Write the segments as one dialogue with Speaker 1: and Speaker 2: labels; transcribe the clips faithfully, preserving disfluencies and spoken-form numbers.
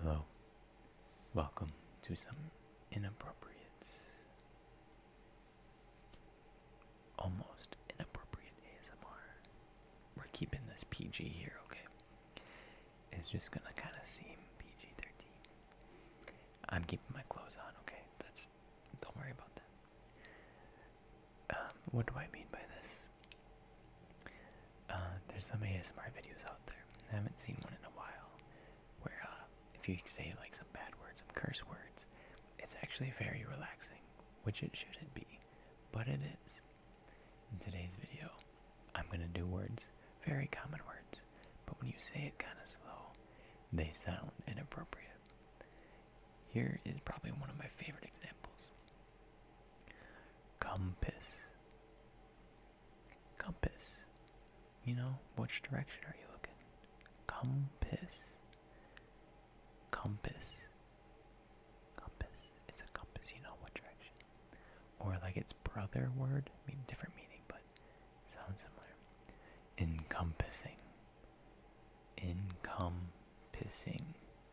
Speaker 1: Hello, welcome to some inappropriate, almost inappropriate A S M R. We're keeping this P G here, okay? It's just gonna kind of seem P G thirteen. I'm keeping my clothes on, okay? That's, don't worry about that. Um, what do I mean by this? Uh, there's some A S M R videos out there. I haven't seen one in a while where, uh, if you say like some bad words, some curse words, it's actually very relaxing, which it shouldn't be, but it is. In today's video, I'm gonna do words, very common words, but when you say it kind of slow, they sound inappropriate. Here is probably one of my favorite examples. Compass. Compass. You know, which direction are you looking? Compass. Compass. Compass. It's a compass, you know what direction. Or like its brother word, I mean different meaning, but sounds similar. Encompassing. Encompassing.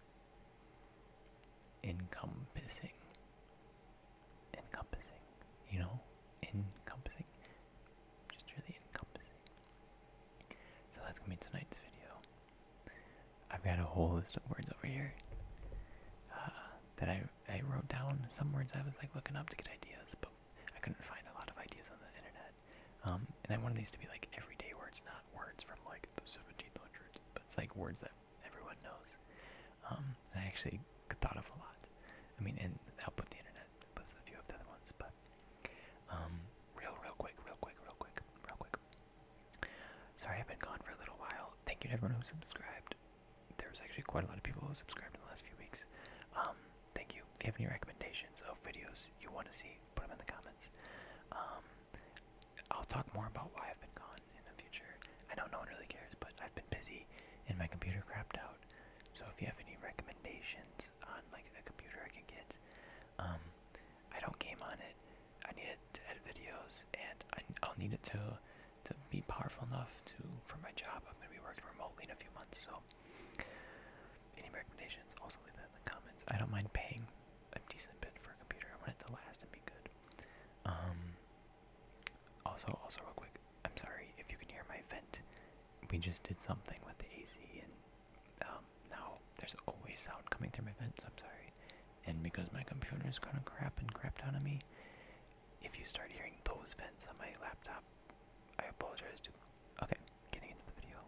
Speaker 1: Encompassing. Encompassing. You know? Encompassing. Just really encompassing. So that's gonna be tonight's video. I've got a whole list of words over here uh, that I, I wrote down. Some words I was like looking up to get ideas, but I couldn't find a lot of ideas on the internet. Um, and I wanted these to be like everyday words, not words from like the seventeen hundreds, but it's like words that everyone knows. Um, and I actually thought of a lot. I mean, and help with the internet, with a few of the other ones, but um, real, real quick, real quick, real quick, real quick. Sorry, I've been gone for a little while. Thank you to everyone who subscribed. There was actually quite a lot of people who subscribed in the last few weeks. Um, thank you. If you have any recommendations of videos you want to see, put them in the comments. Um, I'll talk more about why I've been gone in the future. I know no one really cares, but I've been busy and my computer crapped out. So if you have any recommendations on like a computer I can get, um, I don't game on it. I need it to edit videos, and I, I'll need it to to be powerful enough to for my job. I'm going to be working remotely in a few months, so any recommendations, also leave that in the comments. I don't mind paying a decent bit for a computer. I want it to last and be good. Um, also, also real quick, I'm sorry if you can hear my vent. We just did something with the A C, and um, now there's always sound coming through my vent, so I'm sorry. And because my computer is kind of crap and crapped out on me, if you start hearing those vents on my laptop, I apologize to. Okay, getting into the video.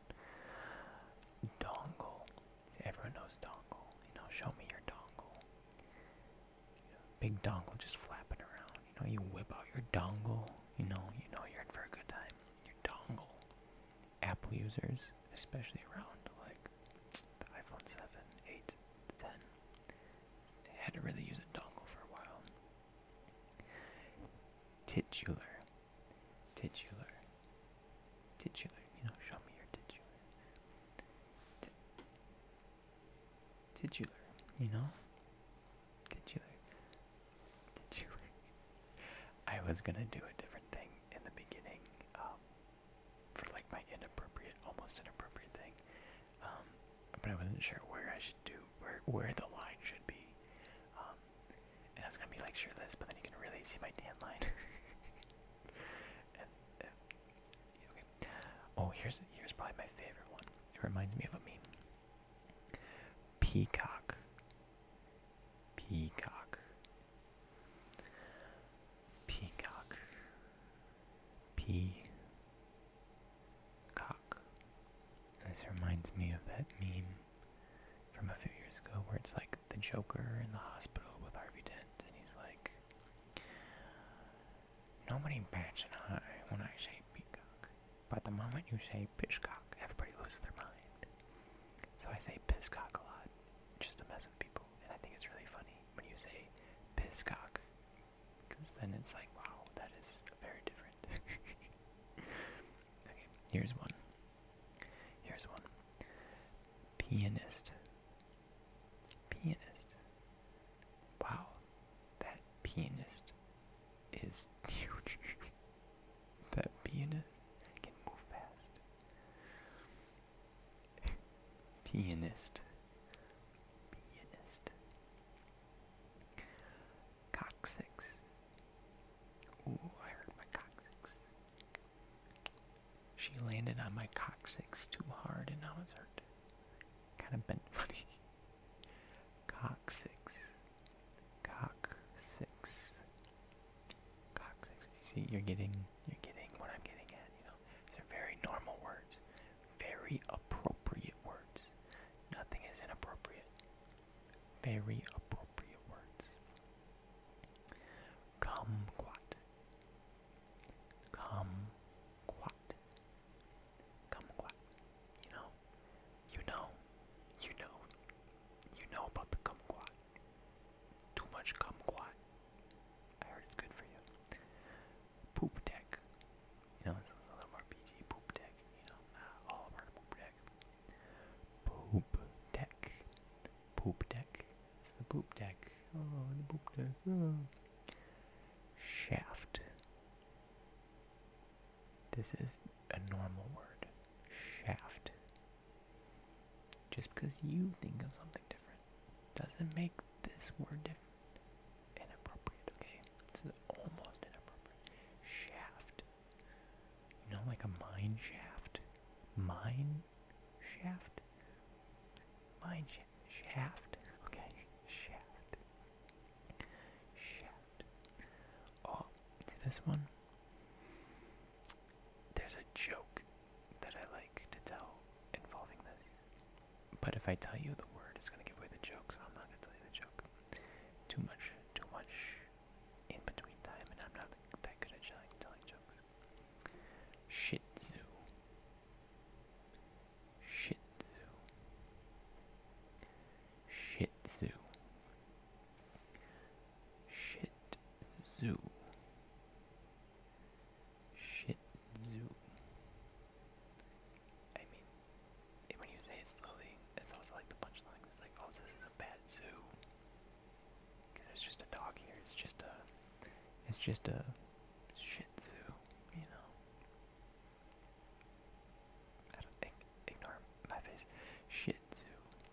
Speaker 1: Dongle. See, everyone knows dongle. You know, show me your dongle. You know, big dongle just flapping around. You know, you whip out your dongle. You know, you know you're in for a good time. Your dongle. Apple users, especially around like the iPhone seven, eight, ten, they had to really use a dongle for a while. Titular. Titular. Titular. You know, show me your titular. T titular. You know? Titular. Titular. I was gonna do a different thing in the beginning, um, for like my inappropriate, almost inappropriate thing. Um, but I wasn't sure where I should do, where where the line should be. Um, and I was gonna be like shirtless, but then you can really see my tan line. and, uh, okay. Oh, here's here's probably my favorite one. It reminds me of a meme. Peacock. Peacock. Peacock. Peacock. This reminds me of that meme from a few years ago where it's like the Joker in the hospital with Harvey Dent, and he's like, nobody bats an eye when I say peacock, but the moment you say pisscock, everybody loses their mind. So I say pisscock a lot, just to mess with people, and I think it's really funny when you say pisscock, because then it's like, wow, that is very different. Okay, here's one. Here's one. Pianist. Pianist. Wow, that pianist is huge. That pianist can move fast. Pianist. landed on my coccyx too hard and now it's hurt. Kind of bent funny. Coccyx. Coccyx. Coccyx. You see, you're getting, you're getting what I'm getting at, you know. These are very normal words. Very appropriate words. Nothing is inappropriate. Very appropriate words. Kumquat. Kumquat. Kumquat. You know, you know, you know, you know about the kumquat. Too much kumquat. I heard it's good for you. Poop deck. You know, this is a little more P G. Poop deck. You know, uh, all over the poop deck. Poop deck. Poop deck. It's the poop deck. Oh, the poop deck. Oh. Shaft. This is a normal word. Shaft. Just because you think of something different doesn't make this word different. Inappropriate, okay? It's almost inappropriate. Shaft. You know, like a mine shaft? Mine shaft? Mine sh shaft. Okay, shaft. Shaft. Oh, see this one? There's a joke that I like to tell involving this. But if I tell you the word, it's going to give away the joke, so I'm not going to tell you the joke. Too much, too much in between time, and I'm not that good at telling, telling jokes. Shih Tzu. Shih Tzu. Shih Tzu. Shih Tzu. Shih Tzu. I mean, when you say it slowly, it's also like the punchline. It's like, oh, this is a bad zoo. Because there's just a dog here. It's just a, it's just a Shih Tzu, you know. I don't think, ignore my face. Shih Tzu.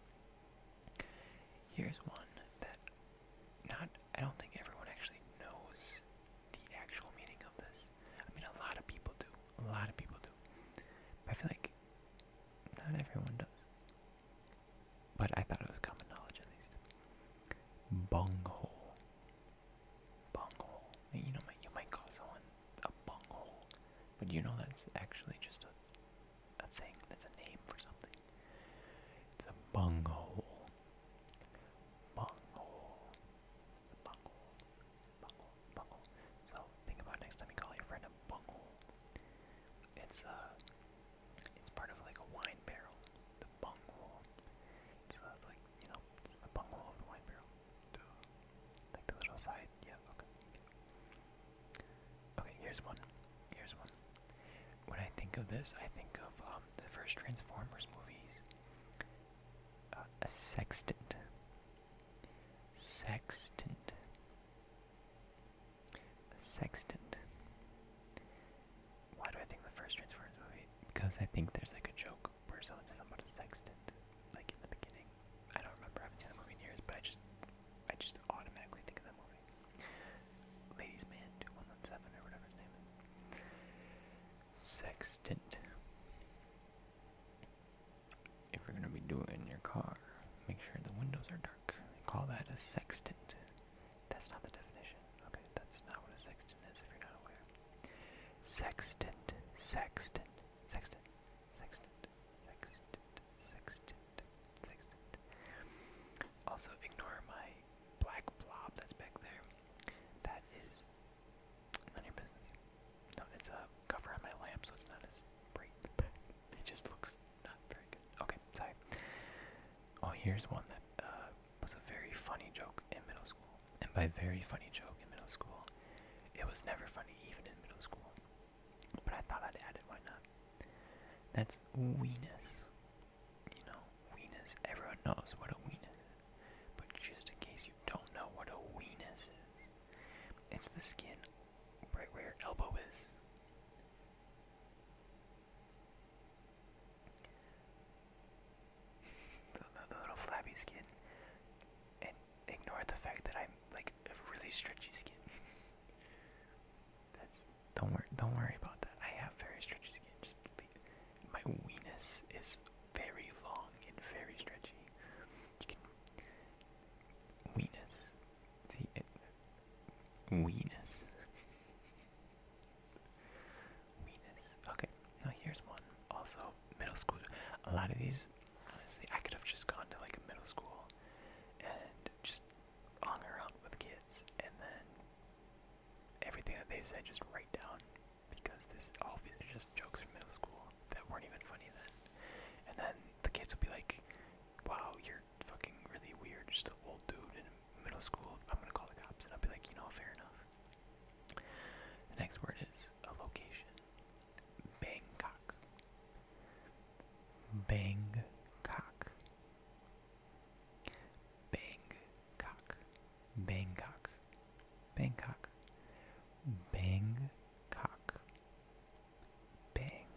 Speaker 1: Here's one that not, I don't think everyone actually knows the actual meaning of this. I mean, a lot of people do. A lot of people do. But I feel like not everyone does. But I thought it was common knowledge at least. Bunghole. Bunghole. You know, you might call someone a bunghole, but you know that's actually just a, a thing. That's a name for something. It's a bunghole. Bunghole. Bunghole. Bunghole. Bunghole. So think about next time you call your friend a bunghole. It's uh, it's part of like a wine barrel. The bunghole. It's uh, like, you know, it's the bunghole of the wine barrel. Duh. Like the little side. Yeah. Okay. Okay. Here's one. Here's one. When I think of this, I think of um the first Transformers movies. Uh, a sextant. Sextant. A sextant. Why do I think the first Transformers movie? Because I think there's like a joke where someone says something about a sextant, like in the beginning. I don't remember. I haven't seen the movie in years, but I just, I just automatically think of that movie. Ladies Man two one one seven or whatever his name is. Sextant. If you're gonna be doing it in your car, make sure the windows are dark. They call that a sextant. That's not the definition. Okay, that's not what a sextant is if you're not aware. Sextant, sextant, sextant, sextant, sextant, sextant, sextant. Also, ignore my black blob that's back there. That is none of your business. No, it's a cover on my lamp, so it's not as bright. It just looks not very good. Okay, sorry. Oh, here's one that uh, was a very funny joke in middle school. And by very funny joke in middle school, it was never funny even in middle school. But I thought I'd add it, why not? That's weenus. You know, weenus. Everyone knows what a weenus is. But just in case you don't know what a weenus is, it's the skin right where your elbow is. the, the, the little flabby skin. And ignore the fact that I'm like a really stretchy skin. That's don't worry don't worry about that. I have very stretchy skin. Just leave, Weenus. Weenus. Okay, now here's one. Also, middle school. A lot of these, honestly, I could have just gone to like a middle school and just hung around with kids, and then everything that they said just write down, because this all these are just jokes from middle school that weren't even funny then. And then the kids would be like, "Wow, you're fucking really weird, just an old dude in middle school. I'm gonna call the cops." And I'll be like, "You know, fair enough." The next word is a location. Bangkok. Bangkok. Bangkok. Bangkok. Bangkok. Bangkok. Bang.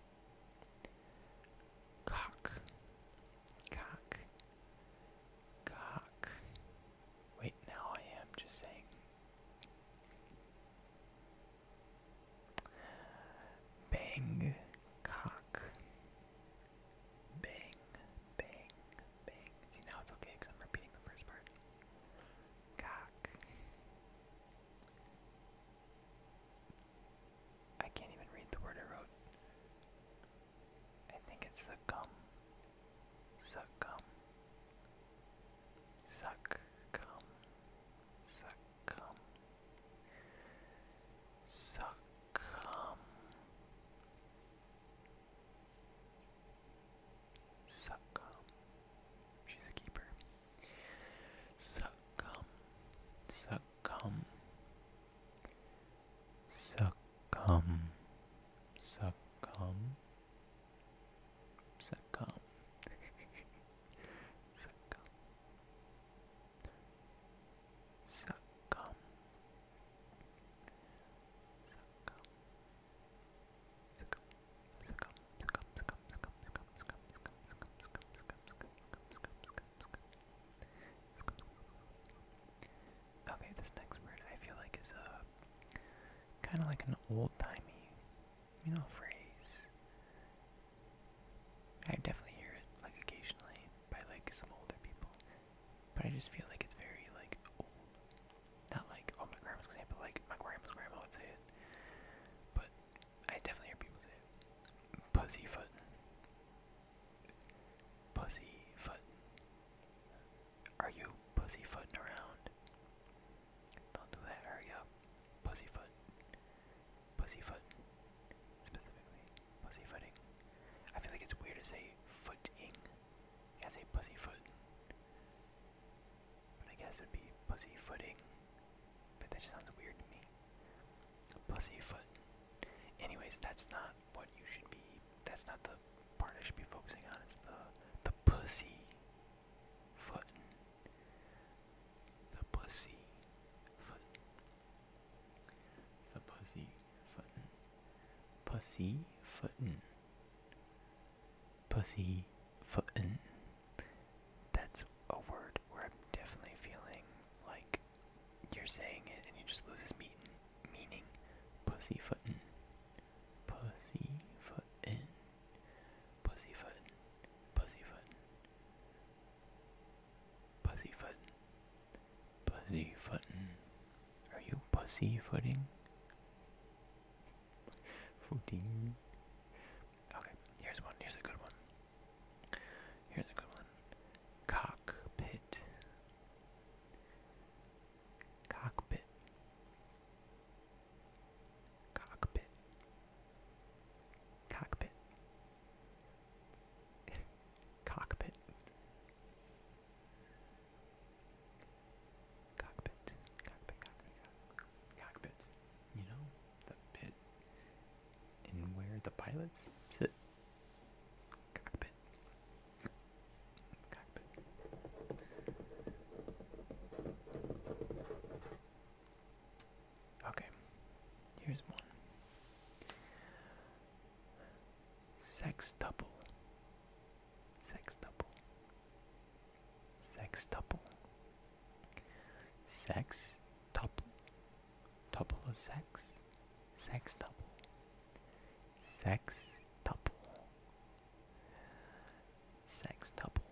Speaker 1: Cock. Cock. Cock. Wait, now I am just saying. Bang. Cock. Bang. Bang. Bang. See, now it's okay because I'm repeating the first part. Cock. I can't even read the word I wrote. I think it's succumb. Succumb. Succumb. Succumb. Succumb. Succumb. She's a keeper. Succumb. Succumb. Succumb. Succumb. Succumb. Succumb. Succumb. Okay, this next word I feel like is a kind of like an old-timey, you know, phrase. I definitely hear it like occasionally by like some older people, but I just feel like it's very like old. Not like, oh, my grandma's gonna say it, but like my grandma's grandma would say it. But I definitely hear people say it. Pussyfoot. Pussyfoot. Are you pussyfooting around? Don't do that, hurry up. Pussyfoot. Pussyfoot. Specifically. Pussyfooting. I feel like it's weird to say footing. You gotta say pussyfoot. But I guess it'd be pussyfooting. But that just sounds weird to me. Pussyfoot. Anyways, that's not what you should be. That's not the part I should be focusing on. It's the the pussy foot. The pussy foot. It's the pussy footin'. Pussy footin'. Pussy footin'. That's a word where I'm definitely feeling like you're saying it and you just lose its meaning. Meaning. Pussy footin'. Pussy footin'. Pussy footin'. Pussy footin'. Pussy footin'. Pussy footin'. Are you pussy footing? Footing. Okay, here's one. Here's a good one. Here's a good one. Cockpit. Cockpit. Cockpit. Cockpit. Cockpit. Cockpit. Cockpit. Cockpit. Cockpit. You know, the pit in where the pilots sit. Cockpit. Cockpit. Okay, here's one. Sextuple. Sextuple. Sextuple. Sex tuple. Tuple of sex. Sextuple. Sex tuple. Sextuple.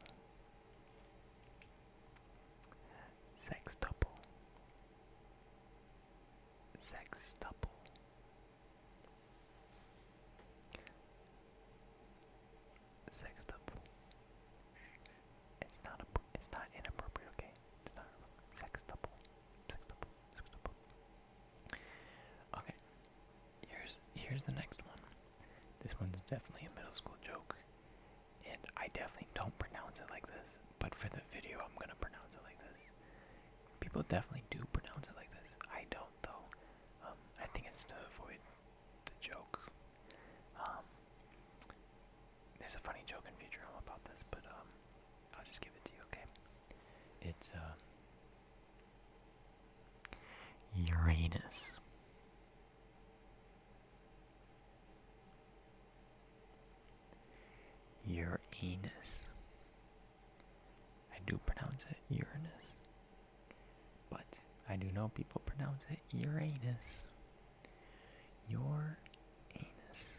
Speaker 1: Sextuple. Sextuple. Sextuple. It's not a. It's not inappropriate. Okay. It's not sextuple. Sextuple. Sextuple. Okay. Here's here's the next one. This one's definitely a middle school joke, and I definitely don't pronounce it like this. But for the video, I'm gonna pronounce it like this. People definitely do pronounce it like this. I don't though. Um, I think it's to avoid the joke. Um, there's a funny joke in Futurama about this, but um, I'll just give it to you, okay? It's uh, Uranus. Uranus. I do pronounce it Uranus, but I do know people pronounce it Uranus. Your anus.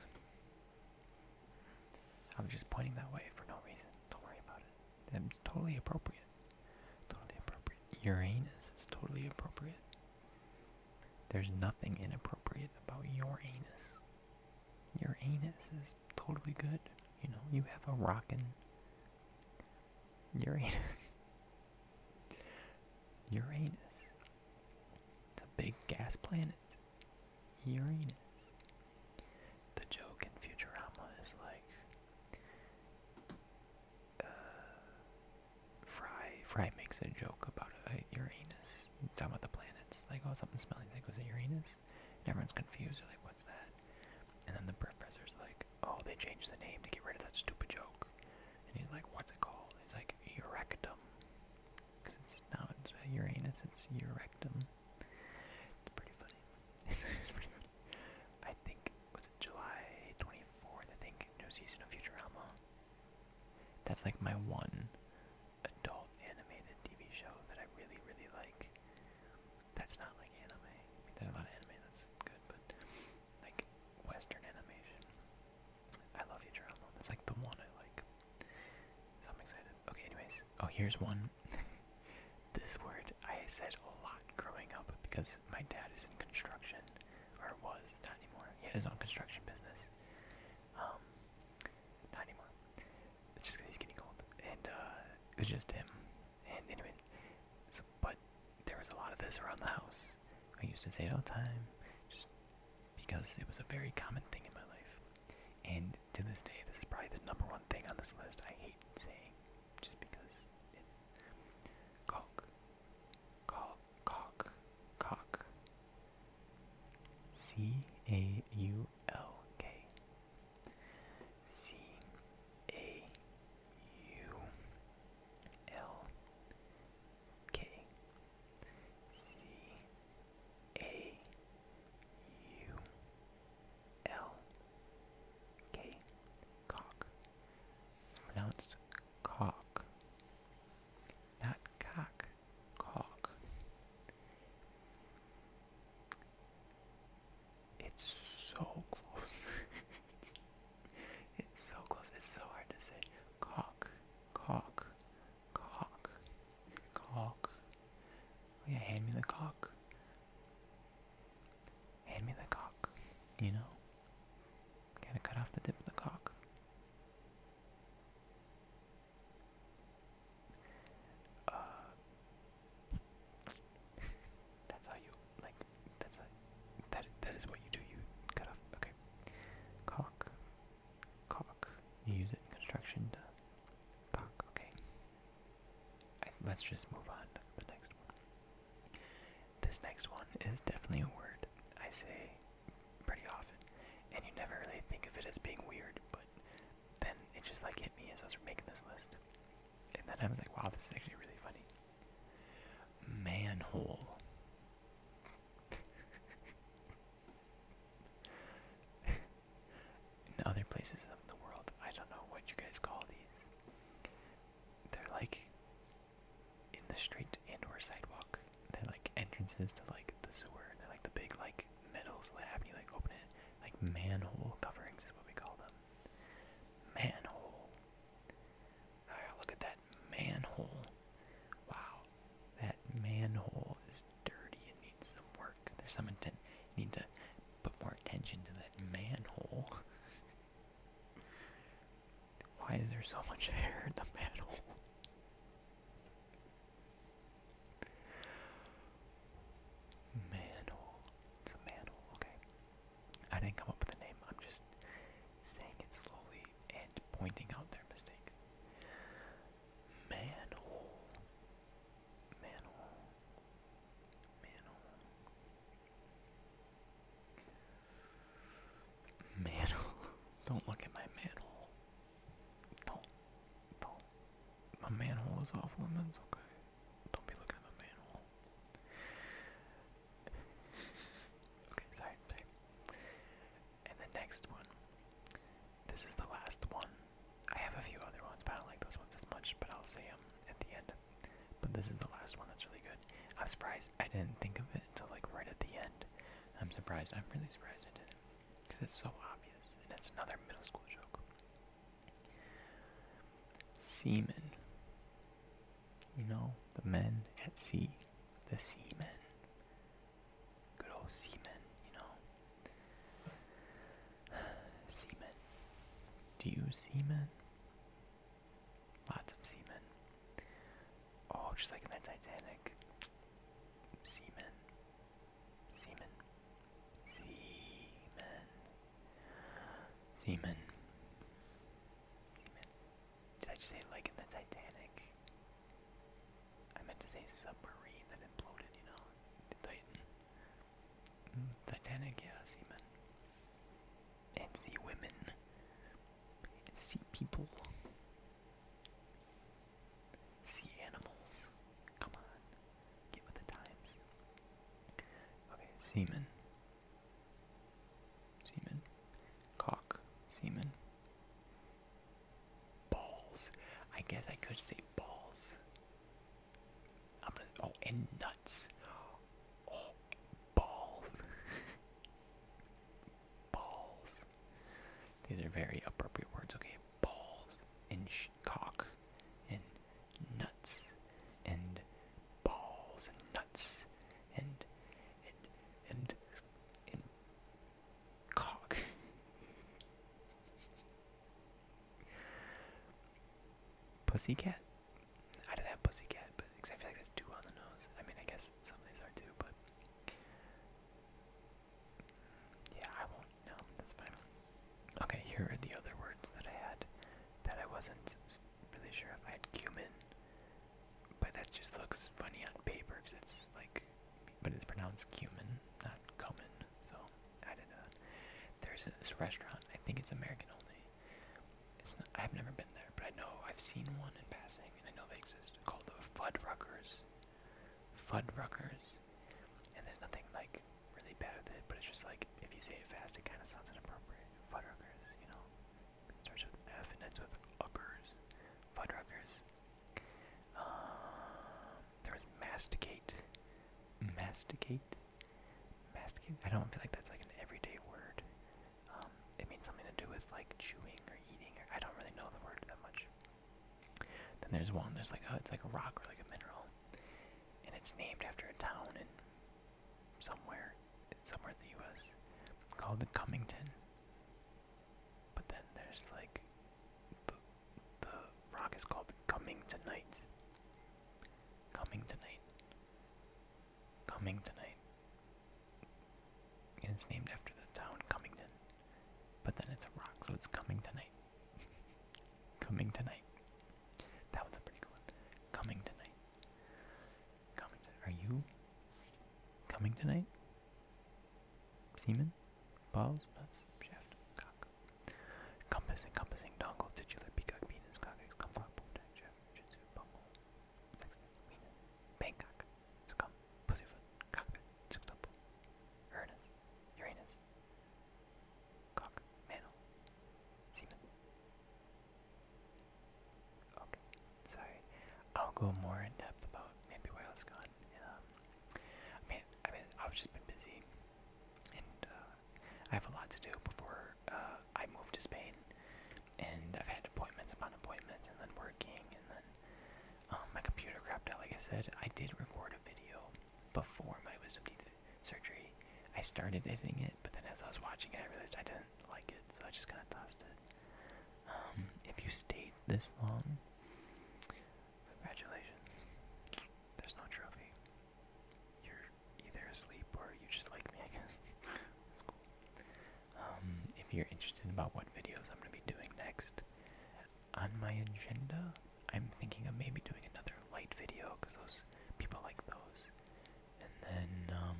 Speaker 1: I'm just pointing that way for no reason. Don't worry about it. It's totally appropriate. Totally appropriate. Uranus is totally appropriate. There's nothing inappropriate about your anus. Your anus is totally good. You know, you have a rockin' Uranus. Uranus. It's a big gas planet. Uranus. The joke in Futurama is like, uh, Fry. Fry makes a joke about a Uranus. Talking about the planets. Like, oh, something smelling. Like, was it Uranus? And everyone's confused. They're like, what's that? And then the professor's like, oh, they changed the name to get rid of that stupid joke. And he's like, what's it called? He's like, Urectum. Because it's now it's Uranus, it's Urectum. It's pretty funny. It's, it's pretty funny. I think, was it July twenty-fourth, I think, new season of Futurama. That's like my one adult animated T V show that I really, really like. That's not like anime. I mean, there's a lot of anime that's good, but like Western animation. I love Futurama. That's like the one I like. So I'm excited. Okay, anyways. Oh, here's one. This word I said a lot growing up because my dad is in construction, or was, not anymore. He had his own construction business. Um, not anymore. Just because he's getting old. And uh, it was just him. And anyways, so, but there was a lot of this around the house. I used to say it all the time, just because it was a very common thing in my life. And to this day, this is probably the number one thing on this list I hate saying, just because it's caulk, caulk, caulk, caulk. C A U L K. C A U L K. C A U L K. Cock. It's pronounced cock. Not cock. Cock. It's so close. it's, it's so close. It's so hard to say. Cock. Cock. Cock. Cock. Oh yeah, hand me the cock. Hand me the cock. You know? Gotta cut off the tip of the cock. Uh, that's how you, like, that's a, that, that is what you do, you cut off, okay. Cock. Cock. You use it in construction to cock, okay. I, let's just move on to the next one. This next one is definitely a word I say pretty often, and you never really think of it as being weird, but then it just like hit me as I was making this list. And then I was like, wow, this is actually really funny. Manhole. In other places of the world, I don't know what you guys call these. They're like in the street and or sidewalk. They're like entrances to like the sewer. They're like the big like metal slab and you like open it. Like manhole coverings is what we call them. Manhole. Oh, look at that manhole. Wow. That manhole is dirty and needs some work. There's some intent. Need to put more attention to that manhole. Why is there so much hair in the manhole? Manhole. It's a manhole, okay. I didn't come up with a name, I'm just saying it slowly and pointing out their mistakes. Manhole. Manhole. Manhole. Manhole. Don't look at my manhole. Don't. Don't. My manhole is off limits, okay? Don't be looking at my manhole. Okay, sorry, sorry. And the next one. This is the last one. I have a few other ones, but I don't like those ones as much, but I'll say them at the end. But this is the last one that's really good. I'm surprised I didn't think of it until like right at the end. I'm surprised. I'm really surprised I didn't. Because it's so obvious. And it's another middle school joke. Seamen. You know, the men at sea. The seamen. Good old seamen, you know. Seamen. Do you seamen? Lots of seamen. Oh, just like in the Titanic. Seamen. Seamen. Seamen. Seamen. Seamen. Did I just say like in the Titanic? I meant to say submarine that imploded, you know? The Titan. Mm, Titanic, yeah, seamen. And sea women. And sea people. Sea animals. Come on. Get with the times. Okay, seamen. Seamen. Cock. Seamen. Balls. I guess I could say balls. I'm gonna, oh, and nuts. Oh, balls. Balls. These are very appropriate words, okay? Balls and sh cock and nuts and balls and nuts and and and and cock. Pussycat? I didn't have pussycat, but because I feel like that's two on the nose. I mean, I guess some of these are too, but yeah, I won't. No, that's fine. Okay, here are the other words that I had that I wasn't really sure if I had cumin, but that just looks funny on paper because it's like, but it's pronounced cumin, not cumin. So I did not. There's this restaurant. I think it's American only. It's not, I've never been there, but I know I've seen one in passing, and I know they exist. Called the Fuddruckers. Fuddruckers. And there's nothing like really bad with it, but it's just like if you say it fast, it kind of sounds inappropriate. Fuddruckers, you know. It starts with F and ends with uckers. Fuddruckers. Um, there was masticate. Masticate. Masticate. I don't feel like that's like an everyday word. Um, it means something to do with like chewing or eating. Or I don't really know the word that much. Then there's one. There's like oh, it's like a rock or like a mineral, and it's named after a town in somewhere, somewhere in the U S called the Cummington. But then there's like the the rock is called Coming Tonight. Coming Tonight. Coming Tonight. And it's named after the town Cummington. But then it's a rock, so it's Coming Tonight. Coming Tonight. That one's a pretty good one. Coming Tonight. Coming tonight. Are you coming tonight? Semen? Balls? Nuts? Shaft? Cock? Compass, encompassing, dongle, titular, peacock, penis, coccyx, cumquat, boomjack, shaft, jitsu, bumble, sexton, wiener, Bangkok, succumb, pussyfoot, cockpit, sextuple, Uranus, Uranus, cock, mantle, semen. Okay, sorry. I'll go more in depth about maybe where I was gone. Um, I mean, I mean, I've just been busy, and uh, I have a lot to do before uh, I move to Spain, and I've had appointments upon appointments, and then working, and then um, my computer crapped out. Like I said, I did record a video before my wisdom teeth surgery. I started editing it, but then as I was watching it, I realized I didn't like it, so I just kind of tossed it. Um, if you stayed this long, congratulations. There's no trophy. You're either asleep or you just like me, I guess. That's cool. Um, if you're interested about what videos I'm going to be doing next, on my agenda, I'm thinking of maybe doing another light video, because those people like those. And then, um,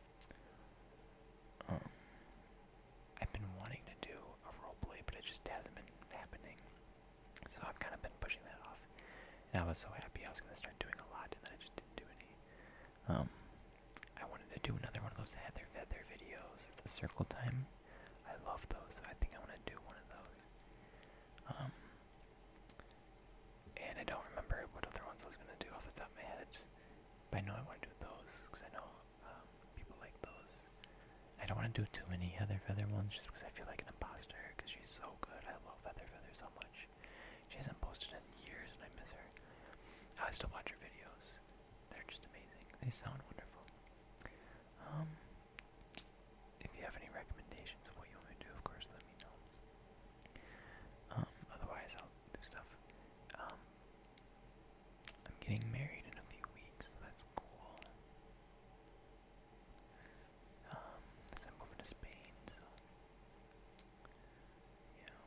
Speaker 1: um, I've been wanting to do a roleplay, but it just hasn't been happening. So I've kind of been pushing that off. And I was so happy I was going to start doing a lot, and then I just didn't do any. Um, I wanted to do another one of those Heather Feather videos, the circle time. I love those, so I think I want to do one of those. Um, and I don't remember what other ones I was going to do off the top of my head. But I know I want to do those, because I know um, people like those. I don't want to do too many Heather Feather ones, just because I feel like an imposter, because she's so good. I love Heather Feather so much. She hasn't posted in years, and I miss her. I still watch her videos. They're just amazing. They sound wonderful. Um, if you have any recommendations of what you want me to do, of course, let me know. Um, otherwise, I'll do stuff. Um, I'm getting married in a few weeks, so that's cool. Um, as I'm moving to Spain, so yeah,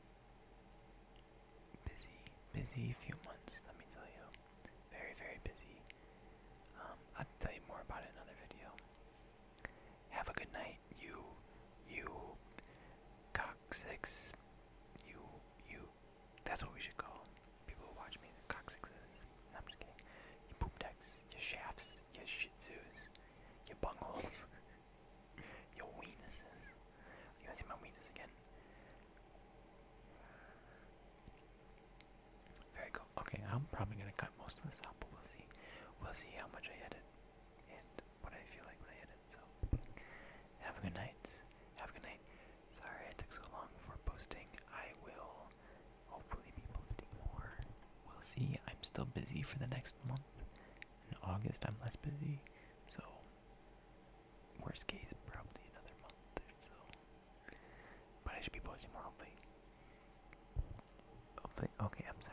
Speaker 1: busy, busy few months. Let me tell you, very, very busy. Um, I'll tell you more about it in another video. Have a good night, you, you, coccyx, you, you. That's what we should call people who watch me. Coccyxes. No, I'm just kidding. You poop decks, you shafts, you shih tzus, you bungholes, your weenuses. You wanna see my weenus again? Very cool. Okay, I'm probably gonna cut most of this out, but we'll see. We'll see how much I edit and what I feel like when I edit. So, have a good night. Have a good night. Sorry I took so long before posting. I will hopefully be posting more. We'll see. I'm still busy for the next month. In August, I'm less busy. So, worst case, probably another month or so. But I should be posting more, hopefully. Hopefully. Okay, I'm sorry.